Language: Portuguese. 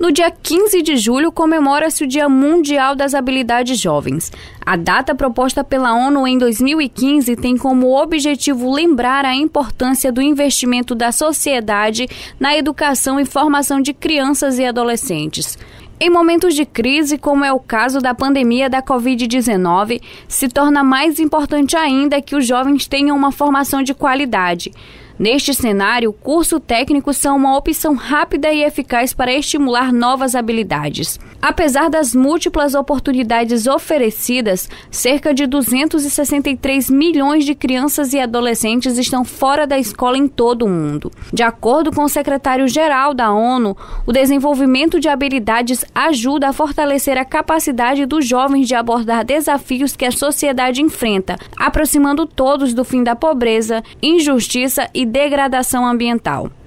No dia 15 de julho, comemora-se o Dia Mundial das Habilidades Jovens. A data proposta pela ONU em 2015 tem como objetivo lembrar a importância do investimento da sociedade na educação e formação de crianças e adolescentes. Em momentos de crise, como é o caso da pandemia da Covid-19, se torna mais importante ainda que os jovens tenham uma formação de qualidade. Neste cenário, curso técnico são uma opção rápida e eficaz para estimular novas habilidades. Apesar das múltiplas oportunidades oferecidas, cerca de 263 milhões de crianças e adolescentes estão fora da escola em todo o mundo. De acordo com o secretário-geral da ONU, o desenvolvimento de habilidades ajuda a fortalecer a capacidade dos jovens de abordar desafios que a sociedade enfrenta, aproximando todos do fim da pobreza, injustiça e degradação ambiental.